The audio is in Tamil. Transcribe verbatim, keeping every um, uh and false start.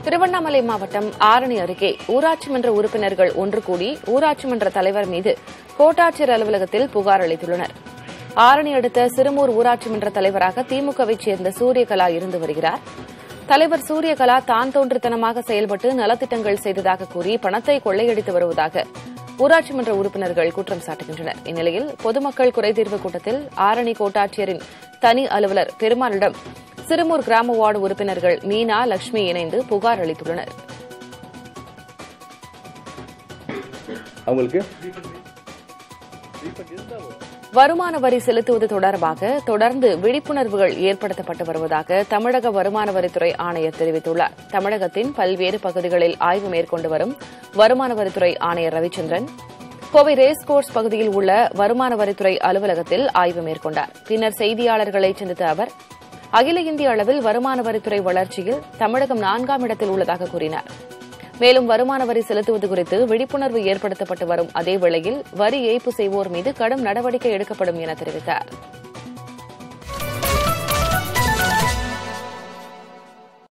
திருவண்ணாமலை மாவட்டம் ஆரணி அருகே ஊராட்சி மன்ற உறுப்பினர்கள் ஒன்று கூடி ஊராட்சி மன்ற தலைவர் மீது கோட்டாட்சியர் அலுவலகத்தில் புகார் அளித்துள்ளனர். ஆரணி அடுத்த சிறுமூர் ஊராட்சி மன்ற தலைவராக திமுகவைச் சேர்ந்த சூரியகலா இருந்து வருகிறார். தலைவர் சூரியகலா தான் தோன்றித்தனமாக செயல்பட்டு நலத்திட்டங்கள் செய்ததாக கூறி பணத்தை கொள்ளையடித்து வருவதாக ஊராட்சி மன்ற உறுப்பினர்கள் குற்றம் சாட்டுகின்றனர். இந்நிலையில் பொதுமக்கள் குறைதீர்வு கூட்டத்தில் ஆரணி கோட்டாட்சியரின் தனி அலுவலர் பெருமாளிடம் சிறுமூர் கிராம வார்டு உறுப்பினர்கள் மீனா, லட்சுமி இணைந்து புகார் அளித்துள்ளனர். வருமான வரி செலுத்துவது தொடர்பாக தொடர்ந்து விழிப்புணர்வுகள் ஏற்படுத்தப்பட்டு வருவதாக தமிழக வருமான வரித்துறை ஆணையர் தெரிவித்துள்ளார். தமிழகத்தின் பல்வேறு பகுதிகளில் ஆய்வு மேற்கொண்டு வரும் வருமான வரித்துறை ஆணையர் ரவிச்சந்திரன் கோவை ரேஸ்கோர்ஸ் பகுதியில் உள்ள வருமான வரித்துறை அலுவலகத்தில் ஆய்வு மேற்கொண்டார். பின்னர் செய்தியாளர்களை சந்தித்த அவர் அகில இந்திய அளவில் வருமான வரித்துறை வளர்ச்சியில் தமிழகம் நான்காம் இடத்தில் உள்ளதாக கூறினார். மேலும் வருமான வரி செலுத்துவது குறித்து விழிப்புணர்வு ஏற்படுத்தப்பட்டு வரும் அதே வேளையில் வரி ஏய்ப்பு செய்வோர் மீது கடும் நடவடிக்கை எடுக்கப்படும் என தெரிவித்தார்.